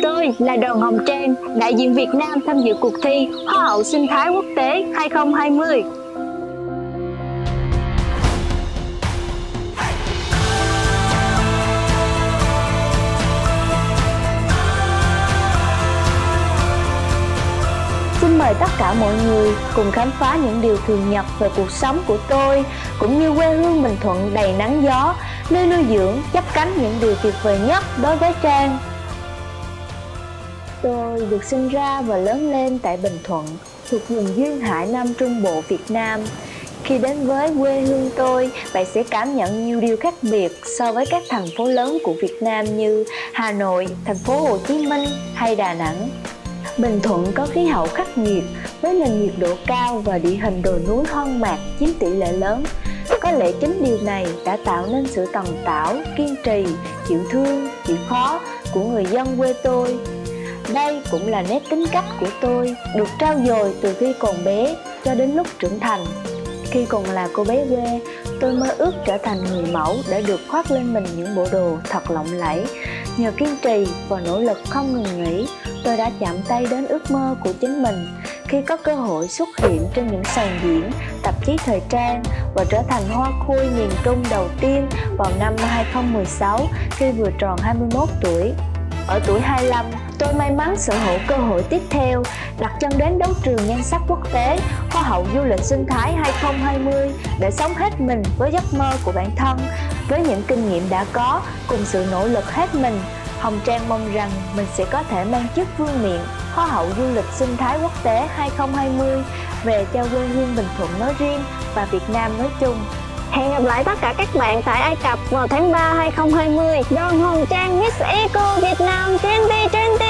Tôi là Đoàn Hồng Trang, đại diện Việt Nam tham dự cuộc thi Hoa hậu sinh thái quốc tế 2020. Xin mời tất cả mọi người cùng khám phá những điều thường nhật về cuộc sống của tôi, cũng như quê hương Bình Thuận đầy nắng gió, nơi nuôi dưỡng, chắp cánh những điều tuyệt vời nhất đối với Trang. Tôi được sinh ra và lớn lên tại Bình Thuận, thuộc vùng duyên hải Nam Trung Bộ Việt Nam. Khi đến với quê hương tôi, bạn sẽ cảm nhận nhiều điều khác biệt so với các thành phố lớn của Việt Nam như Hà Nội, thành phố Hồ Chí Minh hay Đà Nẵng. Bình Thuận có khí hậu khắc nghiệt với nền nhiệt độ cao và địa hình đồi núi hoang mạc chiếm tỷ lệ lớn. Có lẽ chính điều này đã tạo nên sự tần tảo, kiên trì, chịu thương, chịu khó của người dân quê tôi. Đây cũng là nét tính cách của tôi, được trau dồi từ khi còn bé cho đến lúc trưởng thành. Khi còn là cô bé quê, tôi mơ ước trở thành người mẫu để được khoác lên mình những bộ đồ thật lộng lẫy. Nhờ kiên trì và nỗ lực không ngừng nghỉ, tôi đã chạm tay đến ước mơ của chính mình khi có cơ hội xuất hiện trên những sàn diễn, tạp chí thời trang và trở thành hoa khôi miền Trung đầu tiên vào năm 2016 khi vừa tròn 21 tuổi. Ở tuổi 25, tôi may mắn sở hữu cơ hội tiếp theo, đặt chân đến đấu trường nhan sắc quốc tế Hoa hậu du lịch sinh thái 2020 để sống hết mình với giấc mơ của bản thân. Với những kinh nghiệm đã có cùng sự nỗ lực hết mình, Hồng Trang mong rằng mình sẽ có thể mang chức vương miện Hoa hậu du lịch sinh thái quốc tế 2020 về cho quê hương Bình Thuận nói riêng và Việt Nam nói chung. Hẹn gặp lại tất cả các bạn tại Ai Cập vào tháng 3 2020. Đoàn Hồng Trang Miss Eco Việt Nam 2020.